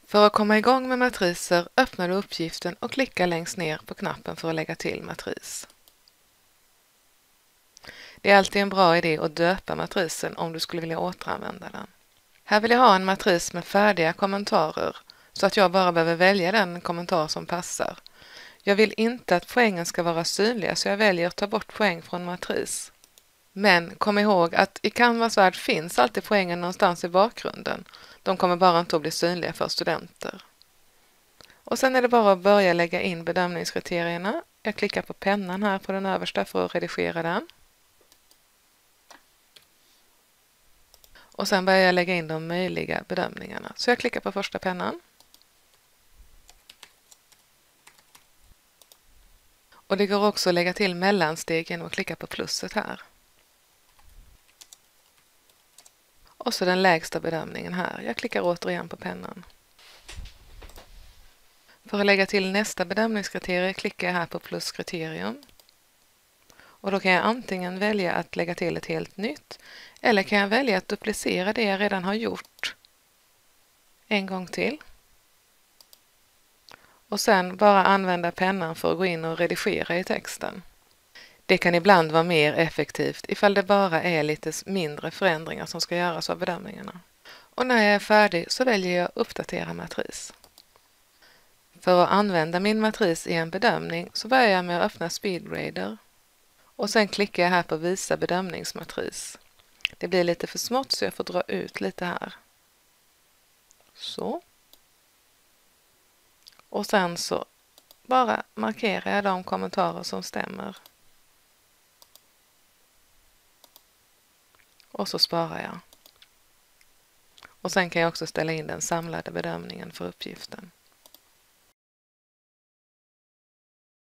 För att komma igång med matriser öppnar du uppgiften och klickar längst ner på knappen för att lägga till matris. Det är alltid en bra idé att döpa matrisen om du skulle vilja återanvända den. Här vill jag ha en matris med färdiga kommentarer så att jag bara behöver välja den kommentar som passar. Jag vill inte att poängen ska vara synliga så jag väljer att ta bort poäng från matris. Men kom ihåg att i Canvas värld finns alltid poängen någonstans i bakgrunden. De kommer bara inte att bli synliga för studenter. Och sen är det bara att börja lägga in bedömningskriterierna. Jag klickar på pennan här på den översta för att redigera den. Och sen börjar jag lägga in de möjliga bedömningarna. Så jag klickar på första pennan. Och det går också att lägga till mellansteg genom att klicka på plusset här. Och så den lägsta bedömningen här. Jag klickar återigen på pennan. För att lägga till nästa bedömningskriterie klickar jag här på pluskriterium. Och då kan jag antingen välja att lägga till ett helt nytt eller kan jag välja att duplicera det jag redan har gjort en gång till. Och sen bara använda pennan för att gå in och redigera i texten. Det kan ibland vara mer effektivt ifall det bara är lite mindre förändringar som ska göras av bedömningarna. Och när jag är färdig så väljer jag uppdatera matris. För att använda min matris i en bedömning så börjar jag med att öppna SpeedGrader. Och sen klickar jag här på visa bedömningsmatris. Det blir lite för smått så jag får dra ut lite här. Så. Och sen så bara markerar jag de kommentarer som stämmer. Och så sparar jag. Och sen kan jag också ställa in den samlade bedömningen för uppgiften.